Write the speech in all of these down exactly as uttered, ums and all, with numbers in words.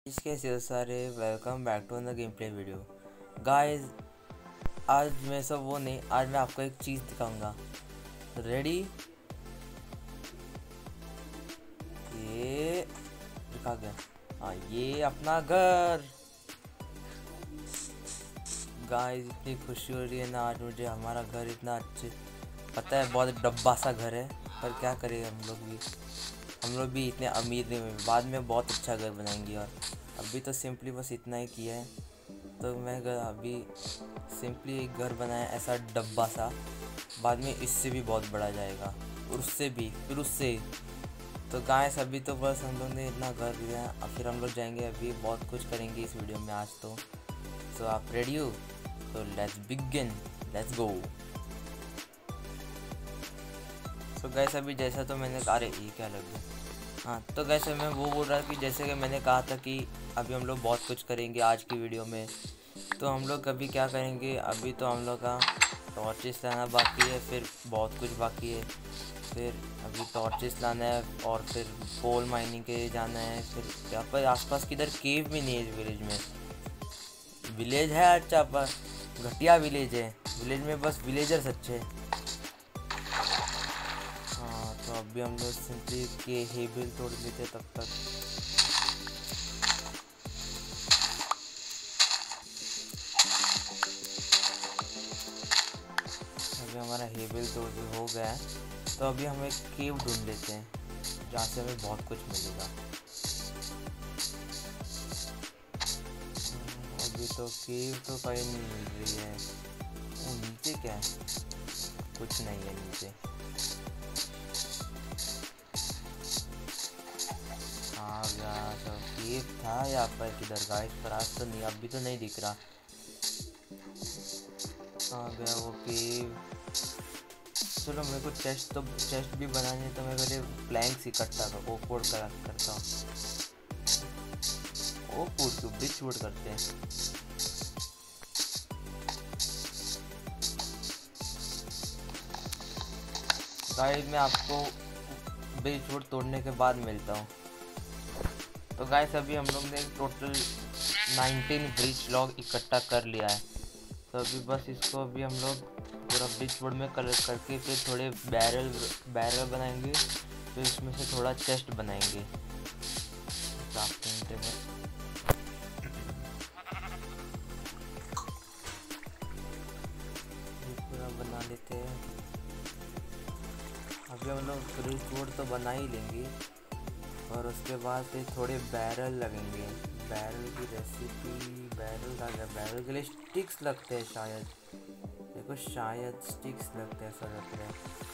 कैसे हो सारे। Welcome back to the game play video. Guys आज मैं सब वो नहीं, आज मैं आपको एक चीज़ दिखाऊंगा। रेडी? ये दिखा गया। हाँ, ये अपना घर। गाइस इतनी खुशी हो रही है ना आज मुझे, हमारा घर इतना अच्छे। पता है बहुत डब्बा सा घर है, पर क्या करें हम लोग भी हम लोग भी इतने अमीर नहीं हुए। बाद में बहुत अच्छा घर बनाएंगे, और अभी तो सिंपली बस इतना ही किया है। तो मैं घर अभी सिंपली एक घर बनाया ऐसा डब्बा सा, बाद में इससे भी बहुत बड़ा जाएगा, और उससे भी, फिर उससे। तो गाइस अभी तो बस हम लोग ने इतना घर लिया, अब फिर हम लोग जाएंगे, अभी बहुत कुछ करेंगे इस वीडियो में आज तो। सो आप रेडी हो? तो let's begin, let's go. So guys अभी जैसा तो मैंने कहा, अरे ये क्या लग गया। हाँ तो गैसे मैं वो बोल रहा कि जैसे कि मैंने कहा था कि अभी हम लोग बहुत कुछ करेंगे आज की वीडियो में। तो हम लोग अभी क्या करेंगे, अभी तो हम लोग का टॉर्चेस लाना बाकी है, फिर बहुत कुछ बाकी है। फिर अभी टॉर्चेस लाना है, और फिर कोल माइनिंग के जाना है। फिर यहाँ पर आसपास किधर केव भी नहीं है इस विलेज में। विलेज है अच्छा, पर घटिया विलेज है। विलेज में बस विलेजर्स अच्छे हैं। हाँ तो अभी हम लोग सिंपली के हेबिल तोड़ लेते तब तक। अभी हमारा हेबिल तोड़ हो गया है, तो अभी हम एक केव ढूंढ लेते हैं जहाँ से हमें बहुत कुछ मिलेगा। अभी तो केव तो कहीं नहीं मिल रही है। वो नीचे क्या है? कुछ नहीं है नीचे। हाँ यार तो केव था यहाँ पर किधर गाइस, पर आज तो नहीं, अभी तो नहीं दिख रहा। कहाँ गया वो केव? चलो मेरे को चेस्ट तो चेस्ट भी बनानी है, तो मैं पहले प्लैंक्स इकट्ठा कर ओक वुड कर, करता हूँ। ओक वुड को ब्रिज वुड करते हैं। गाइस मैं आपको ब्रिज वुड तोड़ने के बाद मिलता हूँ। तो गाइस अभी हम लोग ने टोटल नाइनटीन ब्रिज लॉग इकट्ठा कर लिया है। तो अभी बस इसको अभी हम लोग पूरा ब्रिज वुड में कलेक्ट करके फिर थोड़े बैरल बैरल बनाएंगे, फिर इसमें से थोड़ा चेस्ट बनाएंगे। क्राफ्टिंग टेबल पूरा बना लेते हैं। अभी हम लोग ब्रिज वुड तो बना ही लेंगे, और उसके बाद फिर थोड़े बैरल लगेंगे। बैरल की रेसिपी, बैरल का क्या, बैरल के लिए स्टिक्स लगते हैं शायद। देखो शायद स्टिक्स लगते हैं, ऐसा लग रहा है।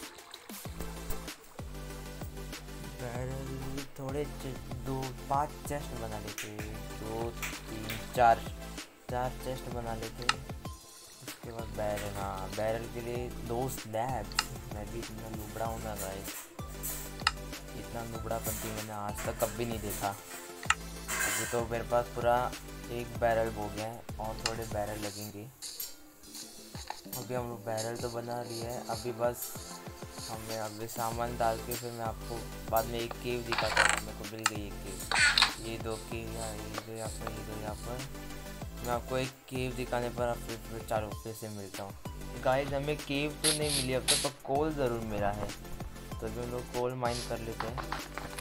बैरल थोड़े दो पांच चेस्ट बना लेते, दो तीन चार चार चेस्ट बना लेते। उसके बाद बैरल, हाँ बैरल के लिए दो स्लैब्स। मैं भी इतना लुबड़ा हूँ ना गाइस, इतना नुबड़ापंती मैंने आज तक कभी नहीं देखा। अभी तो मेरे पास पूरा एक बैरल हो गया है, और थोड़े बैरल लगेंगे। अभी हम लोग बैरल तो बना लिया है, अभी बस हमें अभी सामान डाल के फिर मैं आपको बाद में एक केव दिखाता हूँ। मेरे को मिल गई एक केव, ये दो केव, ये दो यहाँ पर, ये दो यहाँ पर। मैं आपको एक केव दिखाने पर अब फिर, फिर चारों फिर से मिलता हूँ। गाइस हमें केव तो नहीं मिली अब तक, तो कोल ज़रूर मिला है, तो भी हम लोग कोल माइन कर लेते हैं।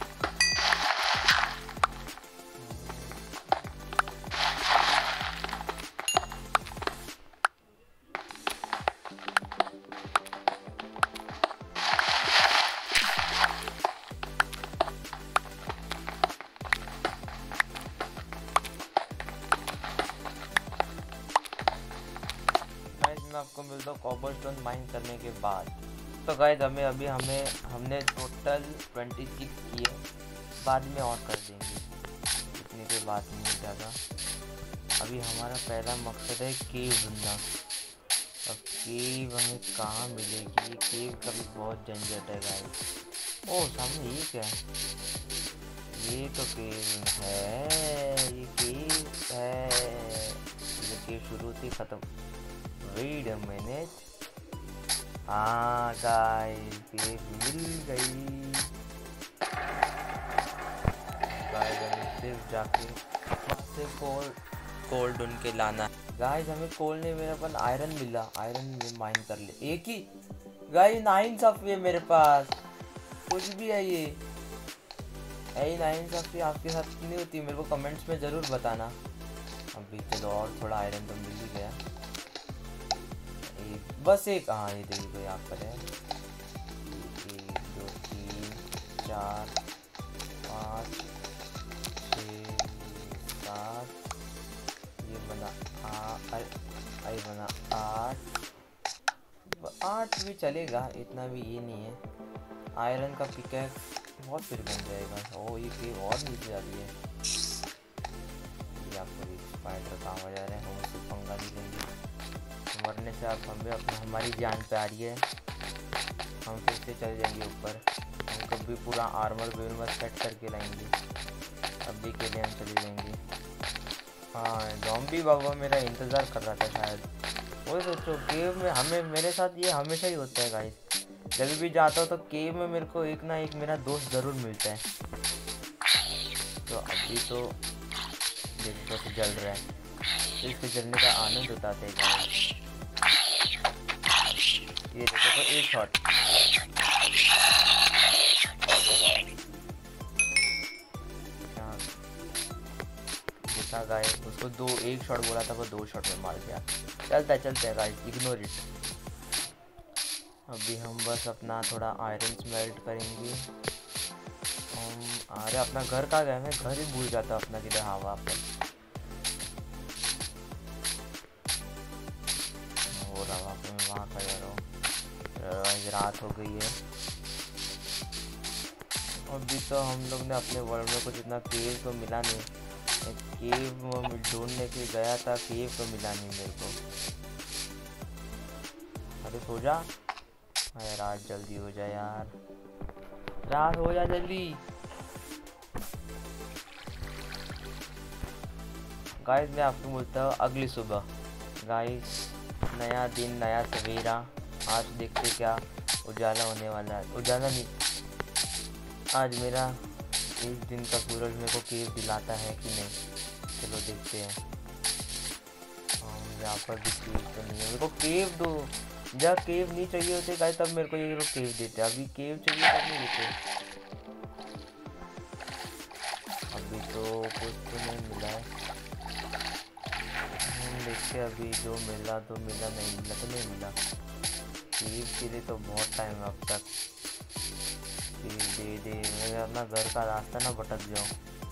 मैं आपको मिलता हूँ कॉबलस्टोन माइन करने के बाद। तो गाइस हमें अभी हमें हमने टोटल ट्वेंटी सिक्स किए, बाद में और कर देंगे, इतनी कोई बात नहीं ज़्यादा। अभी हमारा पहला मकसद है केव ढूंढना। अब केव हमें कहाँ मिलेगी? केव का भी बहुत झंझट है गाइस। ओह सामने ये क्या है? ये तो केव है, ये केव है। ये केव शुरू होती ख़त्म। वेट अ मिनट, हाँ गाइस केव मिल गई। गाइस सिर्फ जाके से कोल कोल ढूंढ के लाना। गाइस हमें कोल नहीं, मेरे पास आयरन मिला, आयरन में माइन कर ले। एक ही गाइस नाइन सफी है मेरे पास, कुछ भी है ये। यही नाइन सफी आपके साथ नहीं होती, मेरे को कमेंट्स में ज़रूर बताना। अभी चलो और थोड़ा आयरन तो मिल ही गया। एक बस एक, हाँ ये देखो यहाँ पर है। एक दो तीन चार पाँच छः सात, ये बना आ आई बना आठ, आठ भी चलेगा, इतना भी ये नहीं है। आयरन का पिकैक्स बहुत फिर बन जाएगा। ओ ये केव और नीचे जा रही है। ये आपको स्पाइडर काम आ जा रहे हैं, हम उससे पंगा नहीं लेंगे। मरने से आप हमें अपना हमारी जान पे आ रही है, हम फिर से चले जाएंगे ऊपर। हम कभी पूरा आर्मर वेर्मर सेट करके लाएंगे, अभी के लिए हम चले जाएंगे। हाँ ज़ॉम्बी बाबा मेरा इंतज़ार कर रहा था शायद। वो सोचो केव में हमें, मेरे साथ ये हमेशा ही होता है गाइस, जब भी जाता हूँ तो केव में मेरे को एक ना एक मेरा दोस्त ज़रूर मिलता है। तो अभी तो देखो तो जल रहा है, इससे जलने का आनंद उठाते हैं गाइस। ये देखो तो एक शॉट, देखा गाइस, उसको दो एक शॉट बोला था, वो दो शॉट में मार गया। चलता है चलता है गाइस, इग्नोर इट। अभी हम बस अपना थोड़ा आयरन स्मेल्ट करेंगे। हम अरे अपना घर कहाँ गया, मैं घर ही भूल जाता अपना किधर। हाँ वहाँ पर हो रहा, वहाँ पर मैं वहाँ का जा रहा हूँ। आज रात हो गई है। अभी तो हम लोग ने अपने वर्ल्ड में कुछ इतना केव तो मिला नहीं। केव ढूंढने के गया था, केव तो मिला नहीं मेरे को। अरे सो जा, अरे रात जल्दी हो जाए यार, रात हो जा जल्दी। गाइस मैं आपको बोलता हूँ अगली सुबह। गाइस नया दिन नया सवेरा, आज देखते क्या उजाला होने वाला है। उजाला नहीं, आज मेरा एक दिन का सूरज मेरे को केव दिलाता है कि नहीं, चलो देखते हैं। यहाँ पर भी केव तो नहीं है, मेरे को केव दो। जब केव नहीं चाहिए होते गाइस तब मेरे को ये लोग केव देते, अभी केव चाहिए तब नहीं देते। अभी तो कुछ तो नहीं मिला है, हम देखते अभी जो मिला तो मिला, नहीं मिला तो नहीं मिला। केव के लिए तो बहुत टाइम है अब तक। केव दे दे, मैं अपना घर का रास्ता ना भटक जाऊँ।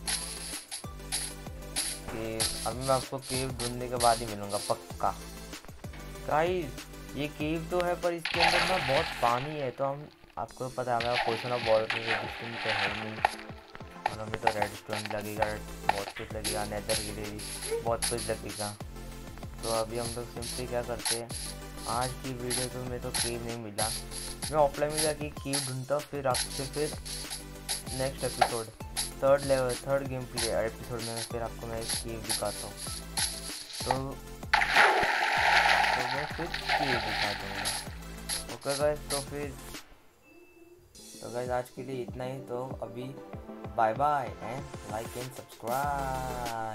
केव अभी मैं आपको केव ढूंढने के बाद ही मिलूँगा पक्का। गाइस ये केव तो है पर इसके अंदर ना बहुत पानी है, तो हम आपको पता है हमें पोषण ऑफ बॉल की रेजिस्टेंस तो है नहीं, और हमें तो रेड स्टोन लगेगा, बहुत कुछ लगेगा, नेदर के लिए भी बहुत कुछ लगेगा। तो अभी हम लोग सिंपली क्या करते हैं, आज की वीडियो तो में तो केव नहीं मिला, मैं ऑफलाइन में जाके केव ढूंढता हूँ, फिर आपसे फिर next episode third level third game play episode में फिर आपको मैं एक केव दिखाता हूँ। तो तो मैं फिर केव दिखा दूँगा। ओके गाइस, तो फिर तो गाइस आज के लिए इतना ही। तो अभी bye bye and like and subscribe.